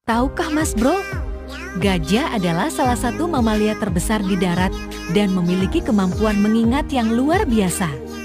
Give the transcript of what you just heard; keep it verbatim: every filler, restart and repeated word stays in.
Tahukah Mas Bro? Gajah adalah salah satu mamalia terbesar di darat dan memiliki kemampuan mengingat yang luar biasa.